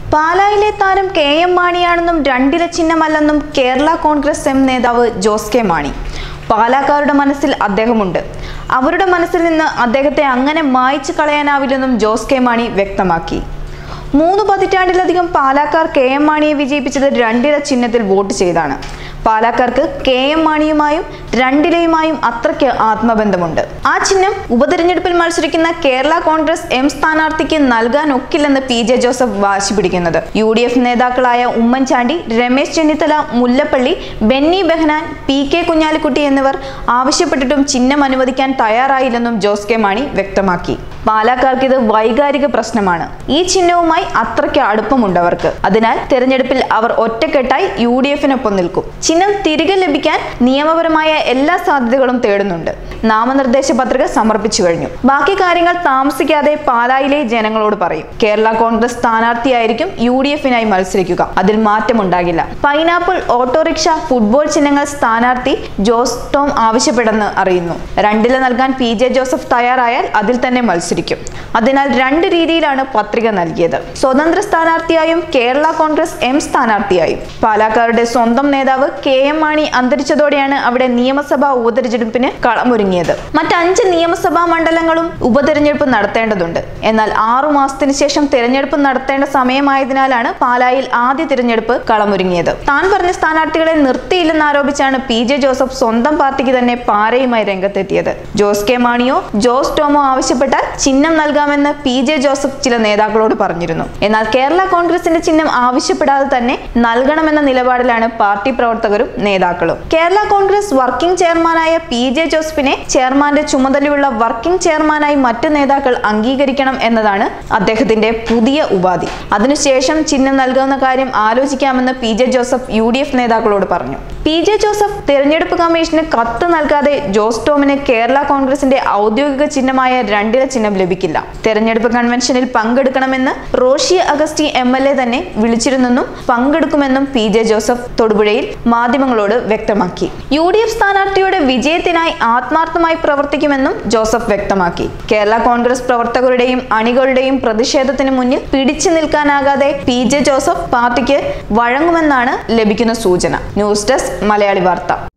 പാലായിലെ താരം കെ.എം. മാണിയാണെന്നും രണ്ടില ചിഹ്നമല്ലെന്നും കേരള കോൺഗ്രസ് എം നേതാവ് ജോസ് കെ മാണി. പാലാക്കാരുടെ മനസ്സിൽ അദ്ദേഹമുണ്ട്. അവരുടെ മനസ്സിൽ നിന്ന് അദ്ദേഹത്തെ അങ്ങനെ മായ്ച്ചു കളയാനാവില്ലെന്നും ജോസ് കെ മാണി വ്യക്തമാക്കി. 3 പതിറ്റാണ്ടിലധികം പാലാക്കാർ കെ.എം. മാണിയെ വിജയിപ്പിച്ചത് രണ്ടില ചിഹ്നത്തിൽ വോട്ട് ചെയ്താണ്. പാലാക്കാർക്ക് കെ.എം. മാണിയുമായും രണ്ടിലയുമായും അത്രയ്ക്ക് ആത്മബന്ധമുണ്ട്. ആ ചിഹ്നം ഉപതെരഞ്ഞെടുപ്പിൽ മത്സരിക്കുന്ന കേരള കോൺഗ്രസ് എം സ്ഥാനാർത്ഥിക്ക് നൽകാൻ ഒക്കില്ലെന്ന് പി.ജെ. ജോസഫ് വാശി പിടിക്കുന്നത്. UDF നേതാക്കളായ ഉമ്മൻചാണ്ടി, രമേശ് ചെന്നിത്തല, മുല്ലപ്പള്ളി, ബെന്നി ബെഹനാൻ, പി.കെ. കുഞ്ഞാലിക്കുട്ടി എന്നിവർ ആവശ്യപ്പെട്ടിട്ടും ചിഹ്നം അനുവദിക്കാൻ തയ്യാറായില്ലെന്നും ജോസ് കെ മാണി വ്യക്തമാക്കി. പാലാക്കാർക്ക് ഇത് വൈകാരിക പ്രശ്നമാണ്. ഈ ചിഹ്നവുമായി അത്രയ്ക്ക് അടുപ്പമുണ്ടവർക്ക്. അതിനാൽ തെരഞ്ഞെടുപ്പിൽ അവർ ഒറ്റക്കെട്ടായി UDF-നൊപ്പം നിൽക്കും. ചിഹ്നം തിരികെ ലഭിക്കാൻ നിയമപരമായ എല്ലാ സാധ്യതകളും തേടുന്നുണ്ട്. നാമനിർദ്ദേശ പത്രിക സമർപ്പിച്ചു കഴിഞ്ഞു. ബാക്കി കാര്യങ്ങൾ താമസിക്കാതെ പാലായിലെ ജനങ്ങളോട് പറയും. കേരള കോൺഗ്രസ് സ്ഥാനാർത്ഥിയായിരിക്കും UDF-നായി മത്സരിക്കുക. അതിൽ മാറ്റമുണ്ടാകില്ല. പൈനാപ്പിൾ, ഓട്ടോറിക്ഷ, ഫുട്ബോൾ ചിഹ്നങ്ങൾ സ്ഥാനാർത്ഥി ജോസ് ടോം ആവശ്യപ്പെടുമെന്ന് അറിയുന്നു. രണ്ടില നൽകാൻ പി.ജെ. ജോസഫ് തയ്യാറായാൽ അതിൽ തന്നെ മത്സരിക്കും. അതിനാൽ 2 രീതിയിലാണ് പത്രിക നൽകിയത്. സ്വതന്ത്ര സ്ഥാനാർത്ഥിയായും കേരള കോൺഗ്രസ് എം സ്ഥാനാർത്ഥിയായും. പാലാക്കാരുടെ സ്വന്തം നേതാവ് കെ.എം. മാണി അന്തരിച്ചതോടെയാണ് അവിടെ നിയമസഭാ ഉപതെരഞ്ഞെടുപ്പിന് കളമൊരുങ്ങിയത്. മറ്റ് 5 നിയമസഭാ മണ്ഡലങ്ങളും ഉപതെരഞ്ഞെടുപ്പ് നടത്തേണ്ടതുണ്ട്. എന്നാൽ 6 മാസത്തിന് ശേഷം തെരഞ്ഞെടുപ്പ് നടത്തേണ്ട സമയമായതിനാലാണ് പാലായിൽ ആദ്യ തിരഞ്ഞെടുപ്പ് കളമൊരുങ്ങിയത്. താൻ പറഞ്ഞ സ്ഥാനാർത്ഥികളെ നിർത്തിയില്ലെന്നാരോപിച്ചാണ് പി.ജെ. ജോസഫ് സ്വന്തം പാർട്ടിക്ക് തന്നെ പാരയുമായി രംഗത്തെത്തിയത്. ജോസ് കെ മാണിയോ ജോസ് ടോമോ ആവശ്യപ്പെട്ടാൽ ചിഹ്നം നൽകാമെന്ന് പി.ജെ. ജോസഫ് ചില നേതാക്കളോട് പറഞ്ഞിരുന്നു. എന്നാൽ കേരള കോൺഗ്രസിന്റെ ചിഹ്നം ആവശ്യപ്പെടാതെ തന്നെ നൽകണമെന്ന നിലപാടിലാണ് പാർട്ടി പ്രവർത്തകരും നേതാക്കളും. കേരള കോൺഗ്രസ് വർക്കിംഗ് ചെയർമാനായ പി.ജെ. ജോസഫിനെ ചെയർമാന്റെ ചുമതലയുള്ള വർക്കിംഗ് ചെയർമാനായി മറ്റു നേതാക്കൾ അംഗീകരിക്കണം എന്നതാണ് അദ്ദേഹത്തിന്റെ പുതിയ ഉപാധി. അതിനുശേഷം ചിഹ്നം നൽകുന്ന കാര്യം ആലോചിക്കാമെന്ന് പി.ജെ. ജോസഫ് UDF നേതാക്കളോട് പറഞ്ഞു. പി.ജെ. ജോസഫ് തെരഞ്ഞെടുപ്പ് കമ്മീഷന് കത്ത് നൽകാതെ ജോസ് ടോമിന് കേരള കോൺഗ്രസിന്റെ ഔദ്യോഗിക ചിഹ്നമായ രണ്ടില ചിഹ്നം ലഭിക്കില്ല. തെരഞ്ഞെടുപ്പ് കൺവെൻഷനിൽ പങ്കെടുക്കണമെന്ന് റോഷി അഗസ്റ്റി MLA തന്നെ വിളിച്ചിരുന്നെന്നും പങ്കെടുക്കുമെന്നും പി.ജെ. ജോസഫ് തൊടുപുഴയിൽ മാധ്യമങ്ങളോട് വ്യക്തമാക്കി. UDF സ്ഥാനാർത്ഥിയുടെ വിജയത്തിനായി ആത്മാർത്ഥമായി പ്രവർത്തിക്കുമെന്നും ജോസഫ് വ്യക്തമാക്കി. കേരള കോൺഗ്രസ് പ്രവർത്തകരുടെയും അണികളുടെയും പ്രതിഷേധത്തിന് മുന്നിൽ പിടിച്ചു നിൽക്കാനാകാതെ പി.ജെ. ജോസഫ് പാർട്ടിക്ക് വഴങ്ങുമെന്നാണ് ലഭിക്കുന്ന സൂചന. ന്യൂസ് ഡെസ്ക് മലയാളി വാർത്ത.